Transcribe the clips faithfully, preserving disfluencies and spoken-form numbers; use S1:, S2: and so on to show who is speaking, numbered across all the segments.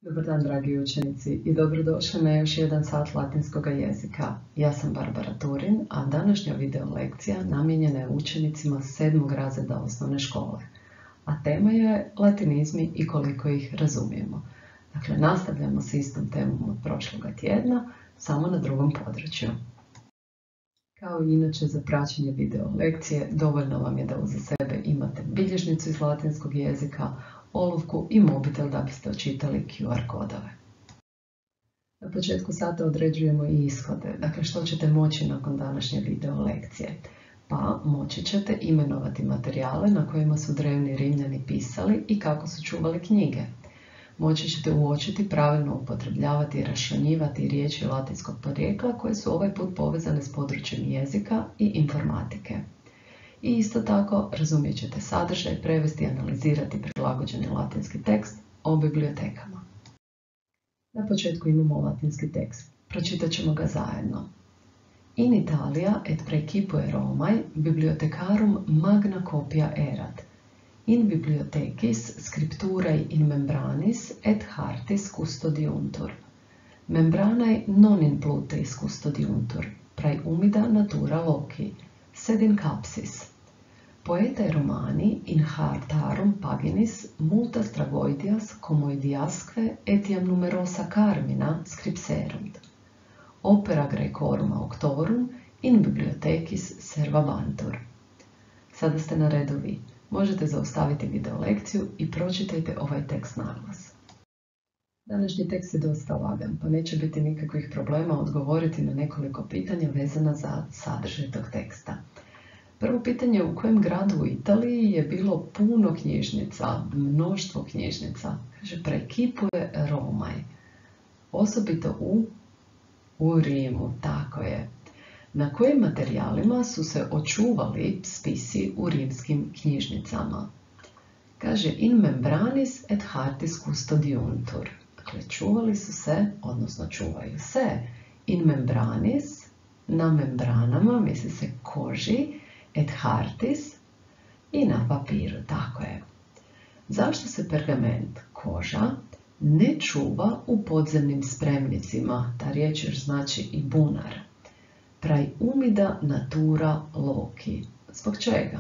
S1: Dobar dan, dragi učenici, i dobrodošli na još jedan sat latinskog jezika. Ja sam Barbara Turin, a današnja video lekcija namijenjena je učenicima sedmog razreda osnovne škole. A tema je latinizmi i koliko ih razumijemo. Dakle, nastavljamo s istom temom od prošloga tjedna, samo na drugom području. Kao i inače za praćenje video lekcije, dovoljno vam je da uza sebe imate bilježnicu iz latinskog jezika, olovku i mobitel da biste očitali Q R kodove. Na početku sata određujemo i ishode, dakle što ćete moći nakon današnje video lekcije. Pa moći ćete imenovati materijale na kojima su drevni Rimljani pisali i kako su čuvali knjige. Moći ćete uočiti pravilno upotrebljavati i raščlanjivati riječi latinskog porijekla koje su ovaj put povezane s područjem jezika i informatike. I isto tako razumijet ćete sadržaj, prevesti i analizirati prilagođeni latinski tekst o bibliotekama. Na početku imamo latinski tekst. Pročitat ćemo ga zajedno. In Italia et praecipue Romae bibliothecarum magna copia erat. In bibliothecis scripturae in membranis et hartis custodiuntur. Membranae non in pluteis custodiuntur, prae humida natura loci, sed in capsis. Poetae Romani in hartarum paginis multas tragoidias comoidiasque etiam numerosa carmina scripserunt. Opera Graecorum auctorum in bibliothecis servabantur. Sada ste na redu vi. Možete zaustaviti video lekciju i pročitajte ovaj tekst naglas. Današnji tekst je dosta lagan, pa neće biti nikakvih problema odgovoriti na nekoliko pitanja vezana za sadržaj tog teksta. Prvo pitanje, u kojem gradu u Italiji je bilo puno knjižnica, mnoštvo knjižnica? Kaže, praecipue Romae. Osobito u, u Rimu, tako je. Na kojim materijalima su se očuvali spisi u rimskim knjižnicama? Kaže, in membranis et hartis custodiuntur. Dakle, čuvali su se, odnosno čuvaju se, in membranis, na membranama, misli se koži, et hartis i na papiru, tako je. Zašto se pergament, koža, ne čuva u podzemnim spremnicima? Ta riječ još znači i bunar. Prae humida natura loci. Zbog čega?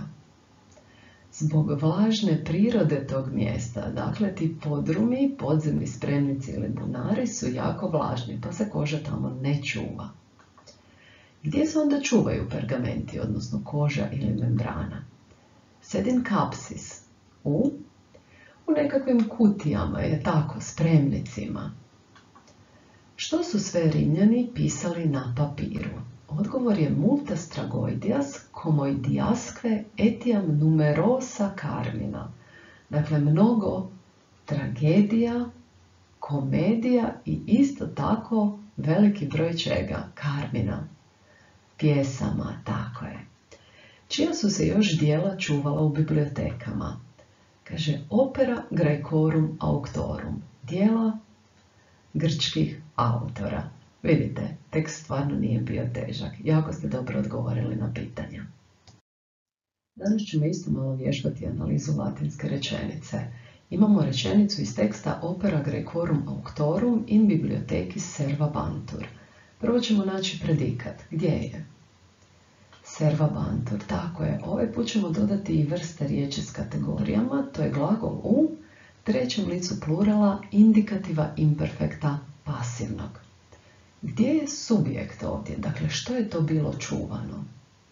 S1: Zbog vlažne prirode tog mjesta. Dakle, ti podrumi, podzemni spremnici ili bunari su jako vlažni, pa se koža tamo ne čuva. Gdje se onda čuvaju pergamenti, odnosno koža ili membrana? Sed in capsis. U? U nekakvim kutijama, je tako, spremnicima. Što su sve Rimljani pisali na papiru? Odgovor je multas tragoidias comoidiasque etiam numerosa carmina. Dakle, mnogo tragedija, komedija i isto tako veliki broj čega? Carmina. Pjesama, tako je. Čija su se još dijela čuvala u bibliotekama? Kaže, opera Graecorum auctorum. Dijela grčkih autora. Vidite, tekst stvarno nije bio težak. Jako ste dobro odgovorili na pitanja. Danas ćemo isto malo vježbati analizu latinske rečenice. Imamo rečenicu iz teksta opera Graecorum auctorum in bibliothecis servabantur. Prvo ćemo naći predikat. Gdje je? Servabantur, tako je. Ovaj put ćemo dodati i vrste riječi s kategorijama. To je glagol u trećem licu plurala indikativa imperfekta pasivnog. Gdje je subjekt ovdje? Dakle, što je to bilo čuvano?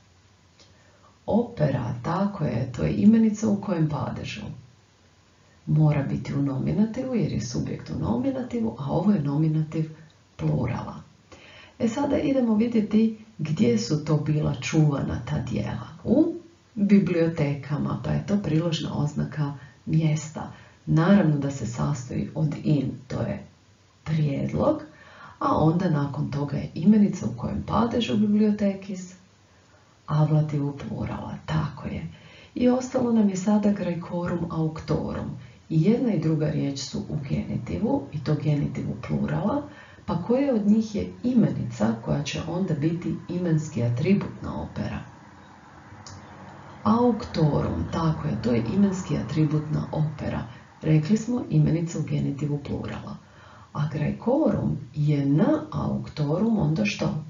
S1: Opera, tako je, to je imenica u kojem padežu. Mora biti u nominativu jer je subjekt u nominativu, a ovo je nominativ plurala. E sada idemo vidjeti gdje su to bila čuvana ta dijela. U bibliotekama, pa je to priložna oznaka mjesta. Naravno da se sastoji od in, to je prijedlog, a onda nakon toga je imenica u kojem padežu bibliotekis, ablativu plurala, tako je. I ostalo nam je sada Graecorum auctorum. I jedna i druga riječ su u genitivu, i to genitivu plurala, pa koja od njih je imenica koja će onda biti imenski atribut na opera? Auctorum, tako je, to je imenski atribut na opera. Rekli smo imenica u genitivu plurala. A Graecorum je na auctorum, onda što?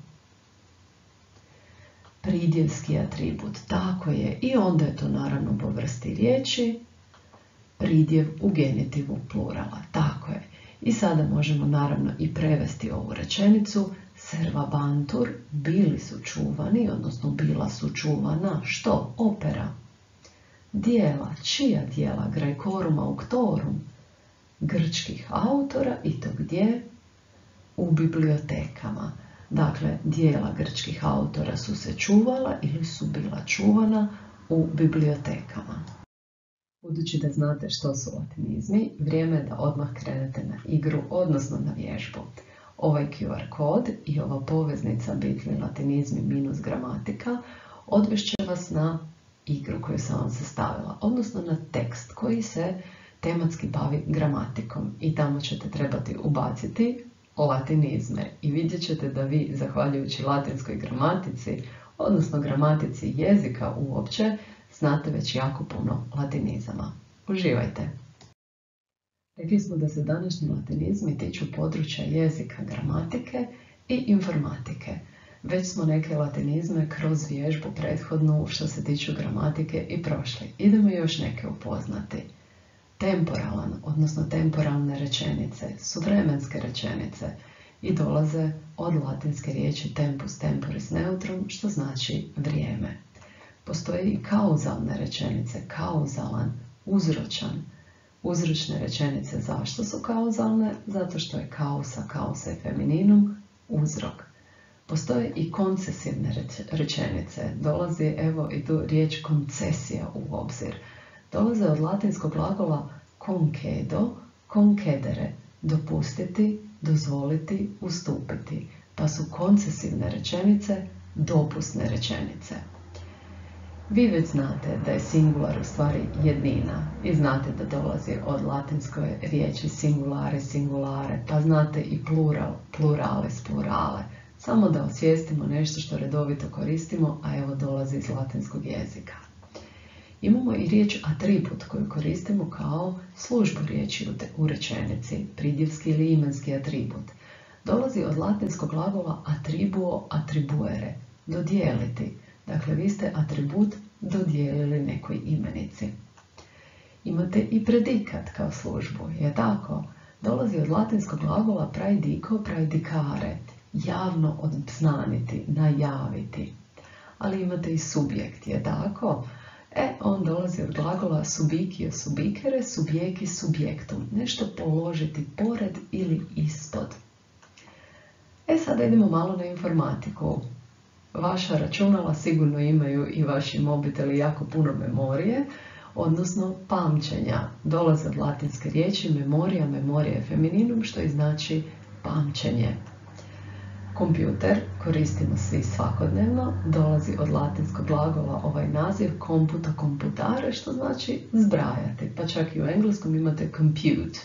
S1: Pridjevski atribut, tako je, i onda je to naravno po vrsti riječi pridjev u genitivu plurala, tako je. I sada možemo naravno i prevesti ovu rečenicu. Servabantur, bili su čuvani, odnosno bila su čuvana, što? Opera. Dijela, čija dijela? Graecorum auctorum, grčkih autora, i to gdje? U bibliotekama. Dakle, dijela grčkih autora su se čuvala ili su bila čuvana u bibliotekama. Budući da znate što su latinizmi, vrijeme je da odmah krenete na igru, odnosno na vježbu. Ovaj Q R kod i ova poveznica bitni latinizmi minus gramatika odvešće vas na igru koju sam vam sastavila, odnosno na tekst koji se tematski bavi gramatikom, i tamo ćete trebati ubaciti latinizme i vidjet ćete da vi, zahvaljujući latinskoj gramatici, odnosno gramatici jezika uopće, znate već jako puno latinizama. Uživajte! Rekli smo da se današnji latinizmi tiču područja jezika, gramatike i informatike. Već smo neke latinizme kroz vježbu prethodnu što se tiču gramatike i prošli. Idemo još neke upoznati. Temporalan, odnosno temporalne rečenice, su vremenske rečenice i dolaze od latinske riječi tempus temporis neutrum, što znači vrijeme. Postoje i kauzalne rečenice, kauzalan, uzročan. Uzročne rečenice zašto su kauzalne? Zato što je kausa, kausa je femininum, uzrok. Postoje i koncesivne rečenice. Dolazi, evo, i tu riječ koncesija u obzir. Dolaze od latinskog glagola concedo, concedere, dopustiti, dozvoliti, ustupiti. Pa su koncesivne rečenice dopusne rečenice. Vi već znate da je singular u stvari jednina i znate da dolazi od latinske riječi singulare, singulare, pa znate i plural, pluralis, plurale. Samo da osvijestimo nešto što redovito koristimo, a evo dolazi iz latinskog jezika. Imamo i riječ atribut koju koristimo kao službu riječi u rečenici, pridjevski ili imenski atribut. Dolazi od latinskog glagola attribuo, attribuere, dodijeliti. Dakle, vi ste atribut dodijelili nekoj imenici. Imate i predikat kao službu, je tako? Dolazi od latinskog glagola praedico, praedicare, javno obznaniti, najaviti. Ali imate i subjekt, je tako? E, on dolazi od glagola subicio, subicere, subjeki, subjektum. Nešto položiti pored ili ispod. E, sada idemo malo na informatiku. Vaša računala sigurno imaju i vaši mobiteli jako puno memorije, odnosno pamćenja. Dolaze od latinske riječi memorija, memorija je femininum, što i znači pamćenje. Kompjuter koristimo svi svakodnevno, dolazi od latinskog glagola ovaj naziv computo, computare, što znači zbrajati, pa čak i u engleskom imate compute.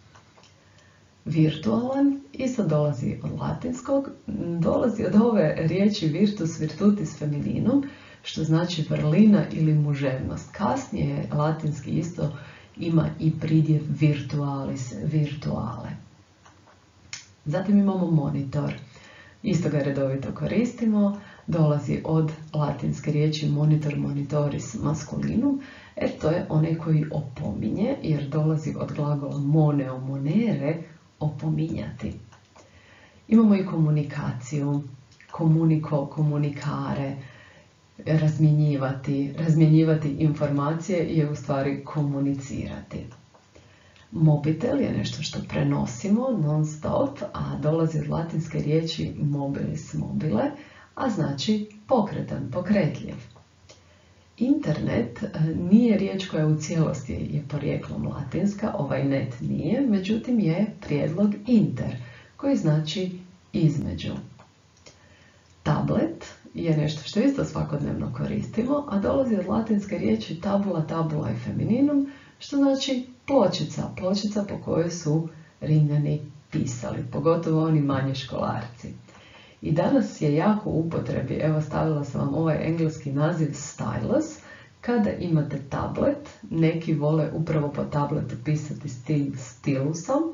S1: Virtualan isto dolazi od latinskog, dolazi od ove riječi virtus, virtutis femininum, što znači vrlina ili muževnost. Kasnije latinski isto ima i pridjev virtualis, virtuale. Zatim imamo monitor. Isto ga redovito koristimo, dolazi od latinske riječi monitor, monitoris maskulinum, jer to je onaj koji opominje, jer dolazi od glagola moneo, monere, opominjati. Imamo i komunikaciju, komuniko, komunikare, razmjenjivati. Razmjenjivati informacije je u stvari komunicirati. Mobitel je nešto što prenosimo non stop, a dolazi od latinske riječi mobilis, mobile, a znači pokretan, pokretljiv. Internet nije riječ koja u cijelosti je porijeklom latinska, ovaj net nije, međutim je prijedlog inter, koji znači između. Tablet je nešto što isto svakodnevno koristimo, a dolazi od latinske riječi tabula, tabula i femininum, što znači pločica, pločica po kojoj su Rimljani pisali, pogotovo oni manji školarci. I danas je jako u upotrebi, evo stavila sam vam ovaj engleski naziv stylus, kada imate tablet, neki vole upravo po tabletu pisati stil stilusom,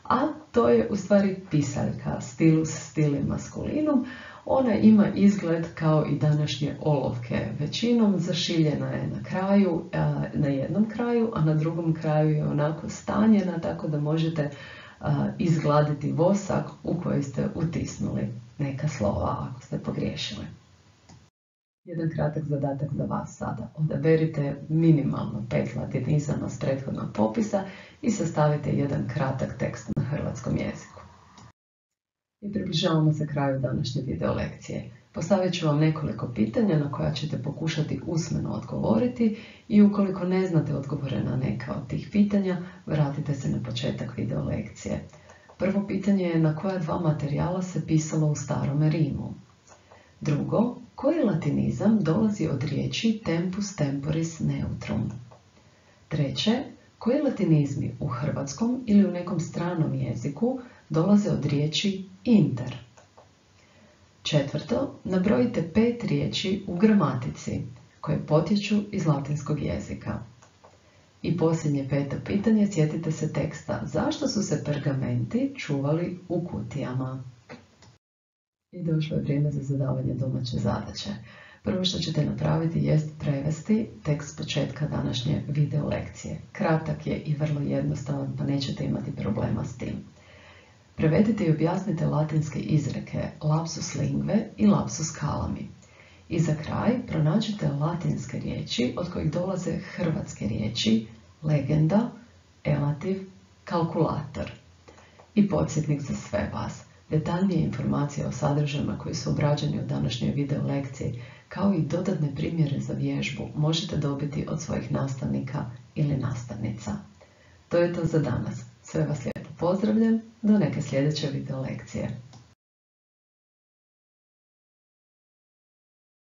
S1: a to je u stvari pisaljka, stilus stilim maskulinum. Ona ima izgled kao i današnje olovke. Većinom zašiljena je na kraju, na jednom kraju, a na drugom kraju je onako stanjena, tako da možete izgladiti vosak u koji ste utisnuli neka slova ako ste pogriješili. Jedan kratak zadatak za vas sada. Odaberite minimalno pet latinizama s prethodnog popisa i sastavite jedan kratak tekst na hrvatskom jeziku. I približavamo se kraju današnje video lekcije. Postavit ću vam nekoliko pitanja na koja ćete pokušati usmeno odgovoriti i ukoliko ne znate odgovore na neka od tih pitanja, vratite se na početak video lekcije. Prvo pitanje je na koja dva materijala se pisalo u Starome Rimu. Drugo, koji latinizam dolazi od riječi tempus temporis neutrum? Treće, koji latinizmi u hrvatskom ili u nekom stranom jeziku dolaze od riječi inter? Četvrto, nabrojite pet riječi u gramatici koje potječu iz latinskog jezika. I posljednje peto pitanje, sjetite se teksta. Zašto su se pergamenti čuvali u kutijama? I došlo je vrijeme za zadavanje domaće zadaće. Prvo što ćete napraviti jest prevesti tekst početka današnje video lekcije. Kratak je i vrlo jednostavan, pa nećete imati problema s tim. Prevedite i objasnite latinske izreke lapsus lingue i lapsus calami. I za kraj pronađite latinske riječi od kojih dolaze hrvatske riječi legenda, elativ, kalkulator. I podsjetnik za sve vas. Detaljnije informacije o sadržajima koji su obrađeni u današnjoj video lekciji, kao i dodatne primjere za vježbu, možete dobiti od svojih nastavnika ili nastavnica. To je to za danas. Sve vas lijepo pozdravljam, do neke sljedeće video lekcije.